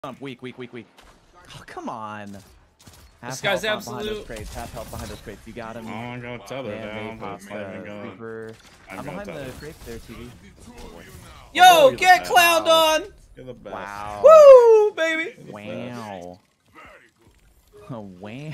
Weak. Oh, come on. This guy's absolute. Behind those crates. Half health behind those crates. You got him. Oh, I'm gonna tether down, but it's not even going. Reaper. I'm behind the crates there, TV. Yo, get clowned on! You're the best. Wow. Woo, baby! Wow. Wow.